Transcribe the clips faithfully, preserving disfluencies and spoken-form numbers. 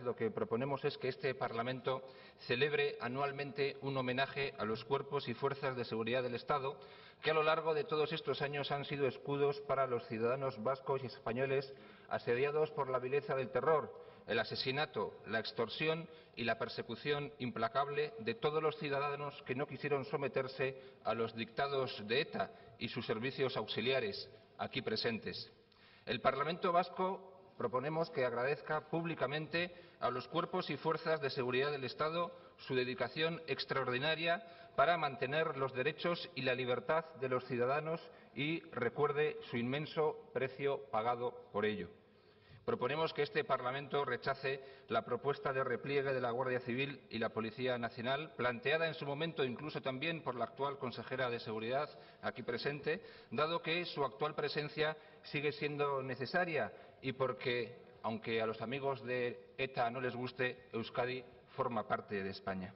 lo que proponemos es que este Parlamento celebre anualmente un homenaje a los cuerpos y fuerzas de seguridad del Estado que a lo largo de todos estos años han sido escudos para los ciudadanos vascos y españoles asediados por la vileza del terror, el asesinato, la extorsión y la persecución implacable de todos los ciudadanos que no quisieron someterse a los dictados de ETA y sus servicios auxiliares, aquí presentes. El Parlamento Vasco proponemos que agradezca públicamente a los cuerpos y fuerzas de seguridad del Estado su dedicación extraordinaria para mantener los derechos y la libertad de los ciudadanos y recuerde su inmenso precio pagado por ello. Proponemos que este Parlamento rechace la propuesta de repliegue de la Guardia Civil y la Policía Nacional, planteada en su momento incluso también por la actual consejera de Seguridad, aquí presente, dado que su actual presencia sigue siendo necesaria y porque, aunque a los amigos de ETA no les guste, Euskadi forma parte de España.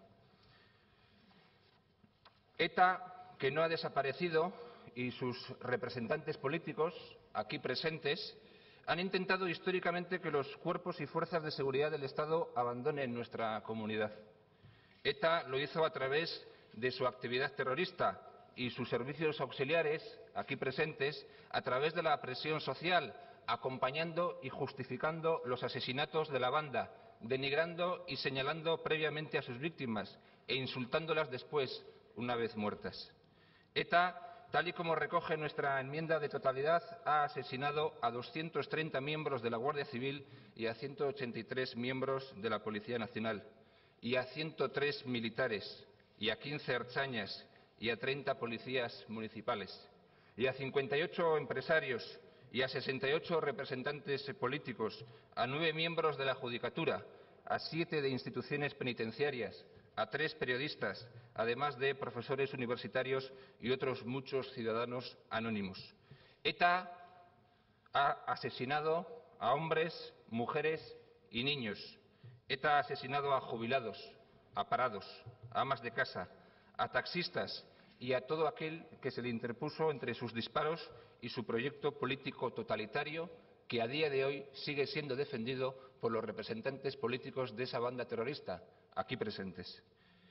ETA, que no ha desaparecido, y sus representantes políticos, aquí presentes, han intentado históricamente que los cuerpos y fuerzas de seguridad del Estado abandonen nuestra comunidad. ETA lo hizo a través de su actividad terrorista y sus servicios auxiliares, aquí presentes, a través de la presión social, acompañando y justificando los asesinatos de la banda, denigrando y señalando previamente a sus víctimas e insultándolas después, una vez muertas. ETA, tal y como recoge nuestra enmienda de totalidad, ha asesinado a doscientos treinta miembros de la Guardia Civil y a ciento ochenta y tres miembros de la Policía Nacional, y a ciento tres militares, y a quince ertzainas, y a treinta policías municipales, y a cincuenta y ocho empresarios, y a sesenta y ocho representantes políticos, a nueve miembros de la Judicatura, a siete de instituciones penitenciarias, a tres periodistas, además de profesores universitarios y otros muchos ciudadanos anónimos. ETA ha asesinado a hombres, mujeres y niños. ETA ha asesinado a jubilados, a parados, a amas de casa, a taxistas y a todo aquel que se le interpuso entre sus disparos y su proyecto político totalitario, que a día de hoy sigue siendo defendido por los representantes políticos de esa banda terrorista, aquí presentes.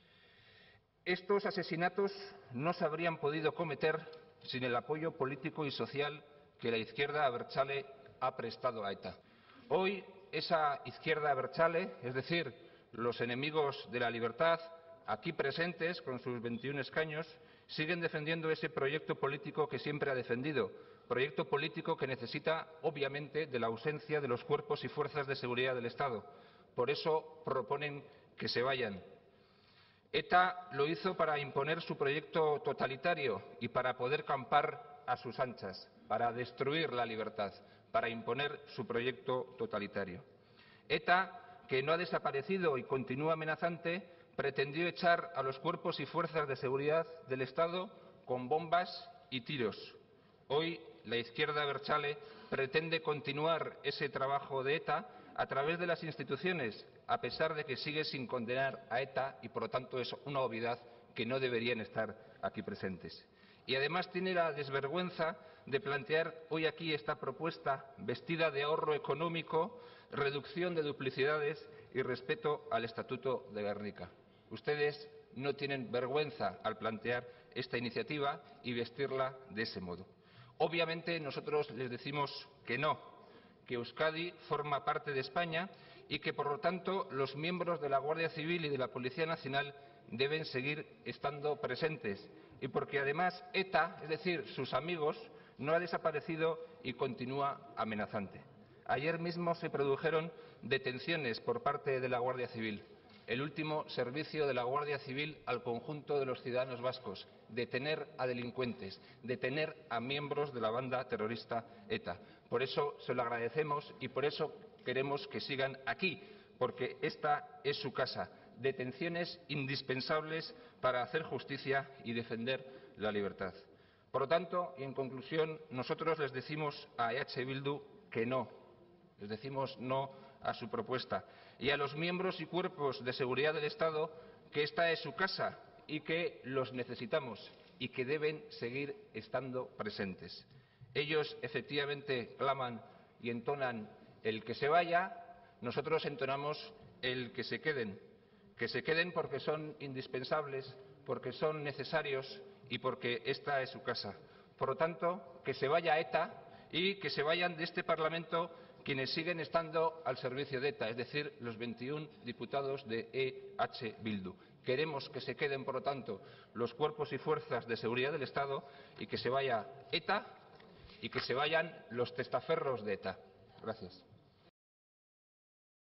Estos asesinatos no se habrían podido cometer sin el apoyo político y social que la izquierda abertzale ha prestado a ETA. Hoy, esa izquierda abertzale, es decir, los enemigos de la libertad, aquí presentes con sus veintiún escaños, siguen defendiendo ese proyecto político que siempre ha defendido, proyecto político que necesita, obviamente, de la ausencia de los cuerpos y fuerzas de seguridad del Estado. Por eso proponen que se vayan. ETA lo hizo para imponer su proyecto totalitario y para poder campar a sus anchas, para destruir la libertad, para imponer su proyecto totalitario. ETA, que no ha desaparecido y continúa amenazante, pretendió echar a los cuerpos y fuerzas de seguridad del Estado con bombas y tiros. Hoy la izquierda abertzale pretende continuar ese trabajo de ETA a través de las instituciones, a pesar de que sigue sin condenar a ETA y por lo tanto es una obviedad que no deberían estar aquí presentes. Y además tiene la desvergüenza de plantear hoy aquí esta propuesta vestida de ahorro económico, reducción de duplicidades y respeto al Estatuto de Gernika. Ustedes no tienen vergüenza al plantear esta iniciativa y vestirla de ese modo. Obviamente nosotros les decimos que no, que Euskadi forma parte de España y que por lo tanto los miembros de la Guardia Civil y de la Policía Nacional deben seguir estando presentes y porque además ETA, es decir, sus amigos, no ha desaparecido y continúa amenazante. Ayer mismo se produjeron detenciones por parte de la Guardia Civil. El último servicio de la Guardia Civil al conjunto de los ciudadanos vascos, detener a delincuentes, detener a miembros de la banda terrorista ETA. Por eso se lo agradecemos y por eso queremos que sigan aquí, porque esta es su casa. Detenciones indispensables para hacer justicia y defender la libertad. Por lo tanto, y en conclusión, nosotros les decimos a EH Bildu que no. Les decimos no a su propuesta. Y a los miembros y cuerpos de seguridad del Estado que esta es su casa y que los necesitamos y que deben seguir estando presentes. Ellos efectivamente claman y entonan el que se vaya, nosotros entonamos el que se queden, que se queden porque son indispensables, porque son necesarios y porque esta es su casa. Por lo tanto, que se vaya ETA y que se vayan de este Parlamento quienes siguen estando al servicio de ETA, es decir, los veintiuno diputados de E H Bildu. Queremos que se queden, por lo tanto, los cuerpos y fuerzas de seguridad del Estado y que se vaya ETA y que se vayan los testaferros de ETA. Gracias.